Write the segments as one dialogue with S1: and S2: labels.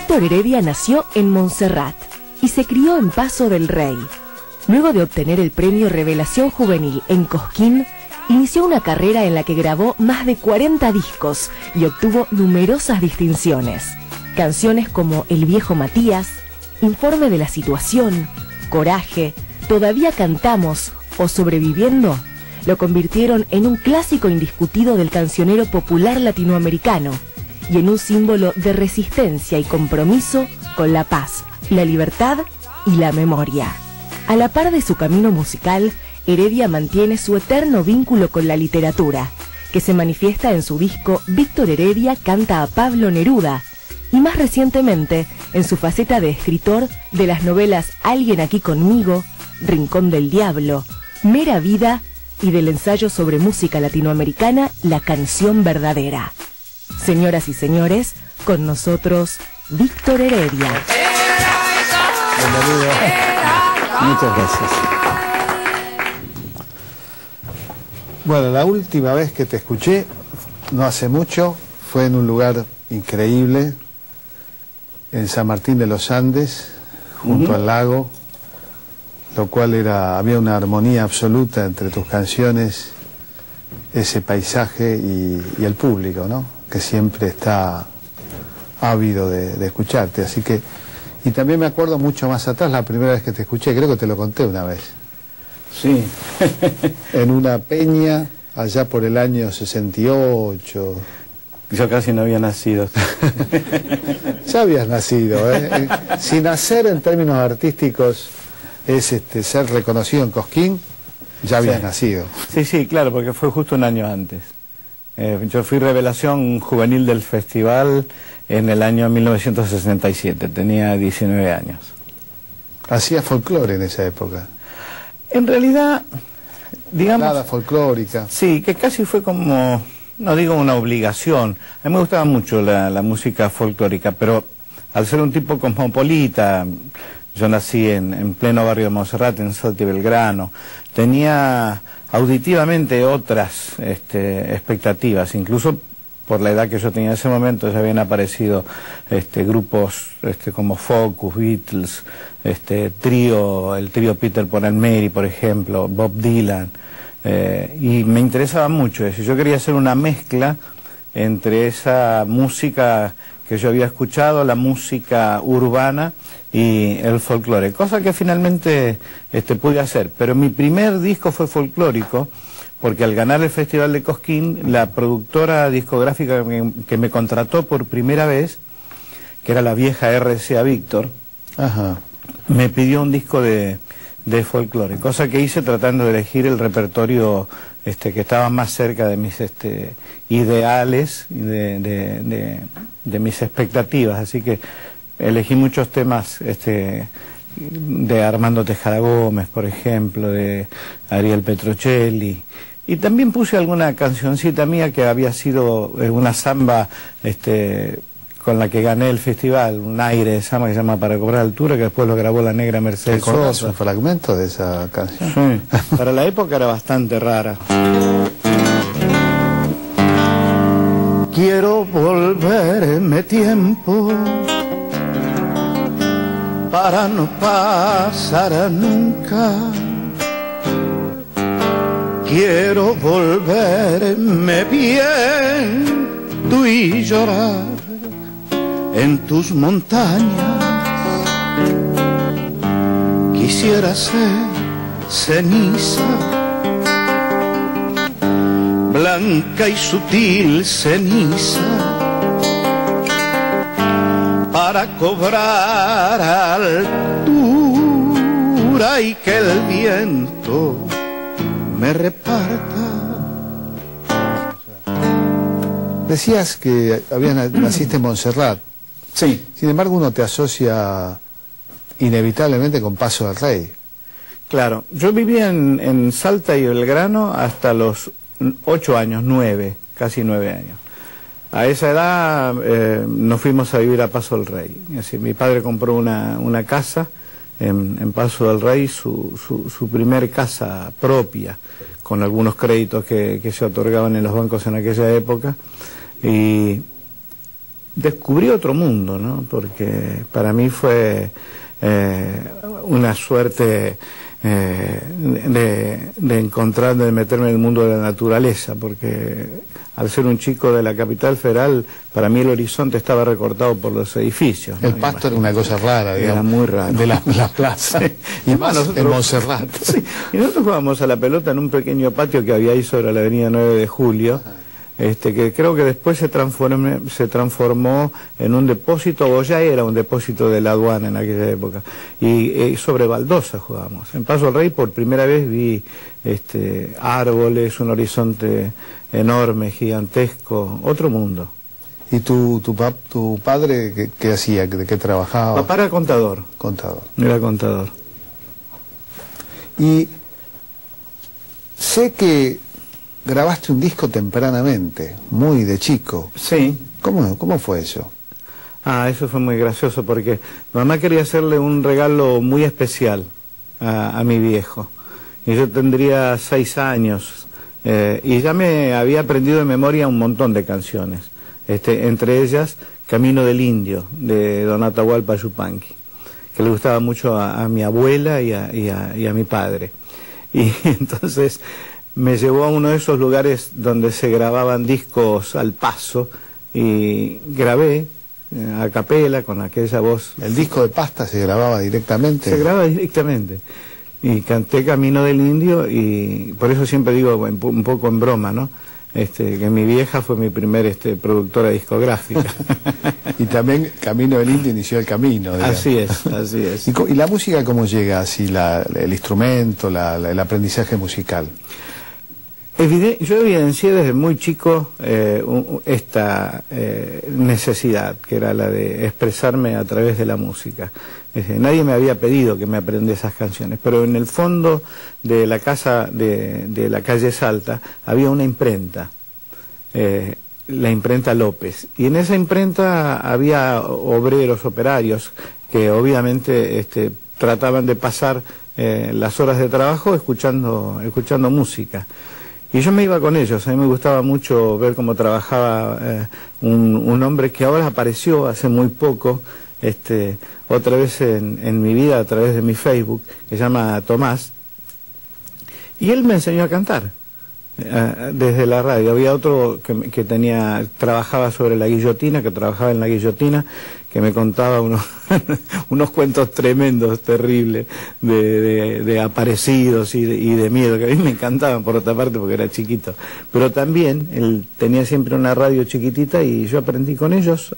S1: Víctor Heredia nació en Montserrat y se crió en Paso del Rey. Luego de obtener el premio Revelación Juvenil en Cosquín, inició una carrera en la que grabó más de 40 discos y obtuvo numerosas distinciones. Canciones como El viejo Matías, Informe de la situación, Coraje, Todavía cantamos o Sobreviviendo lo convirtieron en un clásico indiscutido del cancionero popular latinoamericano y en un símbolo de resistencia y compromiso con la paz, la libertad y la memoria. A la par de su camino musical, Heredia mantiene su eterno vínculo con la literatura, que se manifiesta en su disco Víctor Heredia canta a Pablo Neruda, y más recientemente en su faceta de escritor de las novelas Alguien aquí conmigo, Rincón del Diablo, Mera Vida y del ensayo sobre música latinoamericana La canción verdadera. Señoras y señores, con nosotros Víctor Heredia.
S2: Bienvenido. Muchas gracias. Bueno, la última vez que te escuché, no hace mucho, fue en un lugar increíble, en San Martín de los Andes, junto al lago, lo cual había una armonía absoluta entre tus canciones, ese paisaje y el público, ¿no? Que siempre está ávido de escucharte, así que... Y también me acuerdo mucho más atrás, la primera vez que te escuché, creo que te lo conté una vez.
S3: Sí.
S2: En una peña, allá por el año 68.
S3: Yo casi no había nacido.
S2: Ya habías nacido, ¿eh? Sin nacer en términos artísticos es ser reconocido en Cosquín, ya habías nacido.
S3: Sí, sí, claro, porque fue justo un año antes. Yo fui revelación juvenil del festival en el año 1967, tenía 19 años.
S2: ¿Hacía folclore en esa época?
S3: En realidad, digamos...
S2: Nada folclórica.
S3: Sí, que casi fue como, no digo una obligación. A mí me gustaba mucho la música folclórica, pero al ser un tipo cosmopolita, yo nací en pleno barrio de Montserrat, en Salta y Belgrano, tenía auditivamente otras expectativas, incluso por la edad que yo tenía en ese momento ya habían aparecido grupos como Focus, Beatles, el trío Peter Paul and Mary, por ejemplo, Bob Dylan, y me interesaba mucho eso. Yo quería hacer una mezcla entre esa música que yo había escuchado, la música urbana y el folclore, cosa que finalmente pude hacer. Pero mi primer disco fue folclórico, porque al ganar el Festival de Cosquín, la productora discográfica que me contrató por primera vez, que era la vieja RCA Víctor, me pidió un disco de folclore, cosa que hice tratando de elegir el repertorio que estaba más cerca de mis ideales y de mis expectativas, así que elegí muchos temas de Armando Tejada Gómez, por ejemplo, de Ariel Petrocelli, y también puse alguna cancioncita mía que había sido una samba con la que gané el festival, un aire de samba que se llama Para cobrar altura, que después lo grabó la negra Mercedes Sosa.
S2: ¿Un fragmento de esa canción?
S3: Sí, para la época era bastante rara.
S4: Quiero volverme tiempo para no pasar nunca. Quiero volverme bien, tú y llorar en tus montañas. Quisiera ser ceniza, blanca y sutil ceniza, para cobrar altura y que el viento me reparta.
S2: Decías que naciste en Montserrat.
S3: Sí.
S2: Sin embargo, uno te asocia inevitablemente con Paso del Rey.
S3: Claro, yo vivía en Salta y Belgrano hasta los 8 años, 9, casi 9 años. A esa edad nos fuimos a vivir a Paso del Rey. Es decir, mi padre compró una casa en Paso del Rey, su primer casa propia, con algunos créditos que se otorgaban en los bancos en aquella época. Y descubrí otro mundo, ¿no? Porque para mí fue una suerte de encontrar, de meterme en el mundo de la naturaleza, porque al ser un chico de la capital federal, para mí el horizonte estaba recortado por los edificios, ¿no?
S2: El pasto era una cosa rara, digamos.
S3: Era muy raro.
S2: De la plaza.
S3: Sí.
S2: Y más en Montserrat.
S3: Sí. Y nosotros jugábamos a la pelota en un pequeño patio que había ahí sobre la avenida 9 de Julio, que creo que después se transformó en un depósito, o ya era un depósito de la aduana en aquella época. Y sobre baldosa jugábamos. En Paso del Rey por primera vez vi árboles, un horizonte enorme, gigantesco, otro mundo.
S2: ¿Y tu padre qué hacía? ¿De qué trabajaba?
S3: Papá era contador.
S2: Contador.
S3: Era contador.
S2: Y sé que grabaste un disco tempranamente, muy de chico.
S3: Sí.
S2: ¿Cómo fue eso?
S3: Eso fue muy gracioso porque mamá quería hacerle un regalo muy especial a mi viejo. Y yo tendría 6 años. Y ya me había aprendido de memoria un montón de canciones. Entre ellas, Camino del Indio, de Don Atahualpa Yupanqui, que le gustaba mucho a mi abuela y a mi padre. Y entonces me llevó a uno de esos lugares donde se grababan discos al paso y grabé a capela con aquella voz.
S2: ¿El disco de pasta se grababa directamente?
S3: Se grababa directamente. Y canté Camino del Indio y por eso siempre digo un poco en broma, ¿no? Que mi vieja fue mi primer productora discográfica.
S2: Y también Camino del Indio inició el camino. Digamos.
S3: Así es.
S2: ¿Y la música cómo llega? Así el instrumento, el aprendizaje musical.
S3: Yo evidencié desde muy chico esta necesidad, que era la de expresarme a través de la música. Nadie me había pedido que me aprenda esas canciones, pero en el fondo de la casa de la calle Salta había una imprenta, la imprenta López, y en esa imprenta había obreros, operarios, que obviamente trataban de pasar las horas de trabajo escuchando música. Y yo me iba con ellos. A mí me gustaba mucho ver cómo trabajaba un hombre que ahora apareció hace muy poco, otra vez en mi vida a través de mi Facebook, que se llama Tomás, y él me enseñó a cantar desde la radio. Había otro que trabajaba sobre la guillotina, que trabajaba en la guillotina, que me contaba unos cuentos tremendos, terribles, de aparecidos y de miedo, que a mí me encantaban por otra parte porque era chiquito. Pero también él tenía siempre una radio chiquitita y yo aprendí con ellos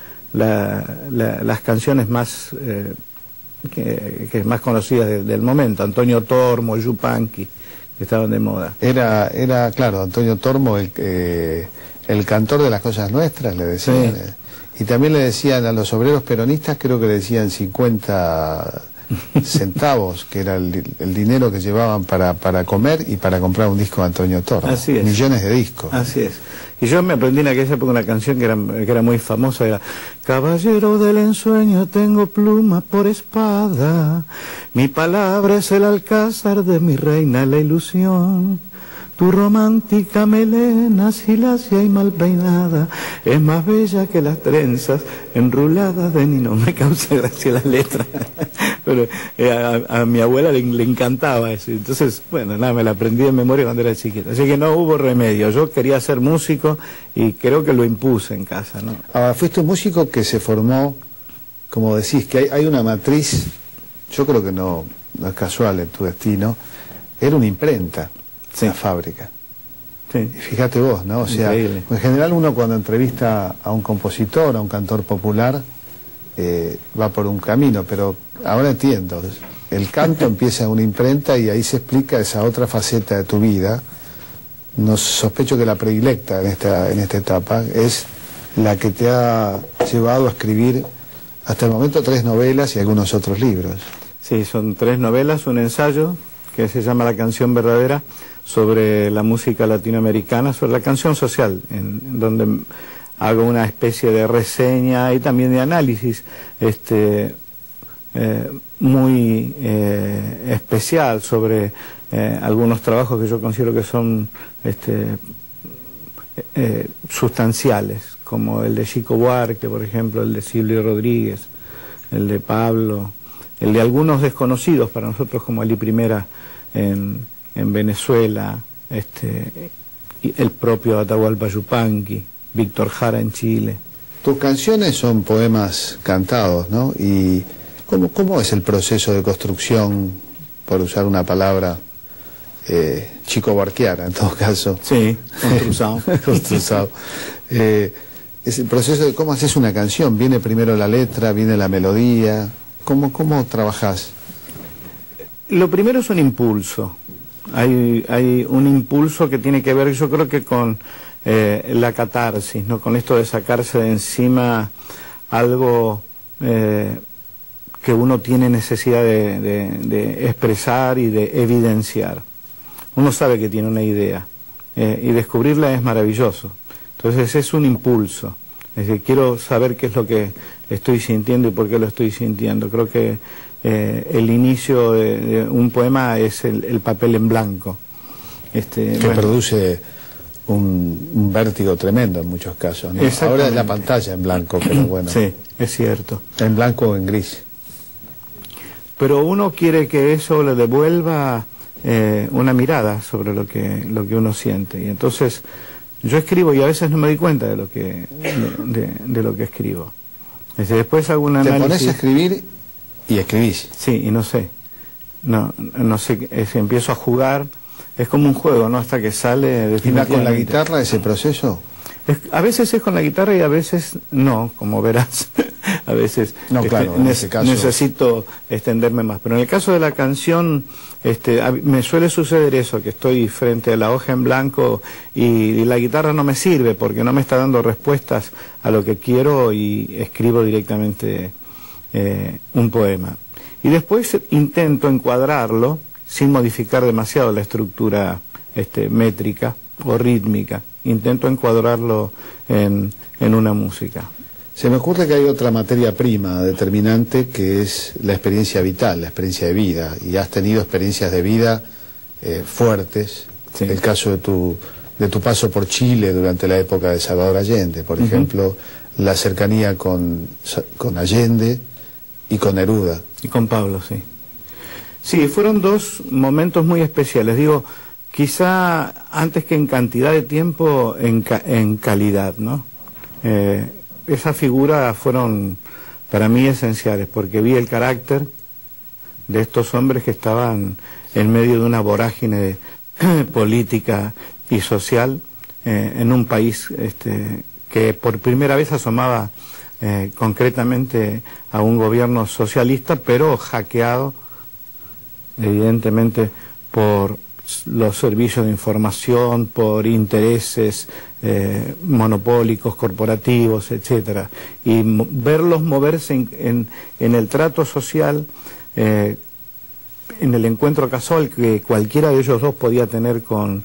S3: las canciones más que más conocidas del momento, Antonio Tormo, Yupanqui, que estaban de moda.
S2: Era claro, Antonio Tormo, el cantor de las cosas nuestras, le decían. Sí. Y también le decían a los obreros peronistas, creo que le decían 50 centavos, que era el dinero que llevaban para comer y para comprar un disco de Antonio Tormo.
S3: Así es.
S2: Millones de discos.
S3: Así es. Y yo me aprendí en aquella época una canción que era muy famosa, era Caballero del ensueño, tengo pluma por espada, mi palabra es el alcázar de mi reina la ilusión. Tu romántica melena, si lacia y mal peinada, es más bella que las trenzas enruladas de Nino. Me causa gracia las letras, pero a mi abuela le encantaba eso. Entonces, bueno, nada, me la aprendí de memoria cuando era chiquita. Así que no hubo remedio. Yo quería ser músico y creo que lo impuse en casa, ¿no?
S2: Ahora, fuiste un músico que se formó, como decís, que hay una matriz, yo creo que no es casual en tu destino, era una imprenta. Sí. La fábrica.
S3: Sí.
S2: Y fíjate vos, ¿no? O sea,
S3: increíble.
S2: En general uno cuando entrevista a un compositor, a un cantor popular, va por un camino, pero ahora entiendo. El canto empieza en una imprenta y ahí se explica esa otra faceta de tu vida. No sospecho que la predilecta en esta etapa es la que te ha llevado a escribir hasta el momento 3 novelas y algunos otros libros.
S3: Sí, son 3 novelas, un ensayo que se llama La canción verdadera, sobre la música latinoamericana, sobre la canción social, en donde hago una especie de reseña y también de análisis muy especial sobre algunos trabajos que yo considero que son sustanciales, como el de Chico Buarque, por ejemplo, el de Silvio Rodríguez, el de Pablo, el de algunos desconocidos para nosotros como Ali Primera en Venezuela, y el propio Atahualpa Yupanqui, Víctor Jara en Chile.
S2: Tus canciones son poemas cantados, ¿no? ¿Y cómo es el proceso de construcción, por usar una palabra chico-barquiana en todo caso?
S3: Sí, construzado.
S2: Construzado. Es el proceso de cómo haces una canción. ¿Viene primero la letra, viene la melodía? ¿Cómo trabajás?
S3: Lo primero es un impulso. Hay un impulso que tiene que ver, yo creo que con la catarsis, ¿no? Con esto de sacarse de encima algo que uno tiene necesidad de expresar y de evidenciar. Uno sabe que tiene una idea y descubrirla es maravilloso. Entonces es un impulso. Es decir, quiero saber qué es lo que estoy sintiendo y por qué lo estoy sintiendo. Creo que el inicio de un poema es el papel en blanco. Que
S2: produce un vértigo tremendo en muchos casos, ¿no? Ahora es la pantalla en blanco, pero bueno.
S3: Sí, es cierto.
S2: En blanco o en gris.
S3: Pero uno quiere que eso le devuelva una mirada sobre lo que uno siente. Y entonces yo escribo y a veces no me doy cuenta de lo que escribo. Después hago un análisis.
S2: Te pones a escribir y escribís.
S3: Sí, y no sé. No sé, empiezo a jugar. Es como un juego, ¿no? Hasta que sale definitivamente.
S2: ¿Y va con la guitarra ese proceso?
S3: A veces es con la guitarra y a veces no, como verás. A veces
S2: no, claro, en ese caso
S3: necesito extenderme más. Pero en el caso de la canción, me suele suceder eso, que estoy frente a la hoja en blanco y la guitarra no me sirve porque no me está dando respuestas a lo que quiero y escribo directamente un poema. Y después intento encuadrarlo sin modificar demasiado la estructura métrica o rítmica. Intento encuadrarlo en una música.
S2: Se me ocurre que hay otra materia prima determinante que es la experiencia vital, la experiencia de vida. Y has tenido experiencias de vida fuertes. Sí. El caso de tu paso por Chile durante la época de Salvador Allende, por ejemplo, la cercanía con Allende y con Neruda.
S3: Y con Pablo, sí. Sí, fueron dos momentos muy especiales. Digo, quizá antes que en cantidad de tiempo, en calidad, ¿no? Esas figuras fueron para mí esenciales, porque vi el carácter de estos hombres que estaban en medio de una vorágine política y social en un país que por primera vez asomaba concretamente a un gobierno socialista, pero hackeado evidentemente por los servicios de información, por intereses monopólicos, corporativos, etcétera, y verlos moverse en el trato social, en el encuentro casual que cualquiera de ellos dos podía tener con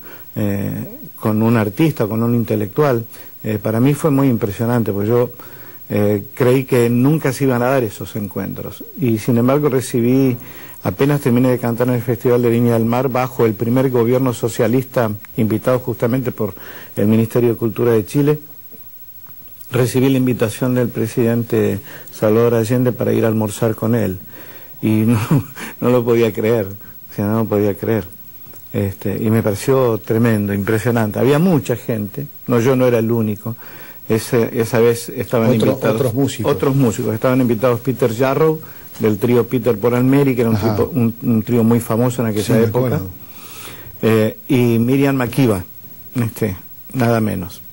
S3: un artista, con un intelectual, para mí fue muy impresionante, porque yo creí que nunca se iban a dar esos encuentros, y sin embargo recibí, apenas terminé de cantar en el Festival de Viña del Mar, bajo el primer gobierno socialista, invitado justamente por el Ministerio de Cultura de Chile, recibí la invitación del presidente Salvador Allende para ir a almorzar con él. Y no lo podía creer, o sea, no lo podía creer. Y me pareció tremendo, impresionante. Había mucha gente, yo no era el único. Esa vez estaban invitados otros músicos. Estaban invitados Peter Jarrow, del trío Peter por Almeri, que era un trío muy famoso en aquella época, y Miriam Makeba, nada menos.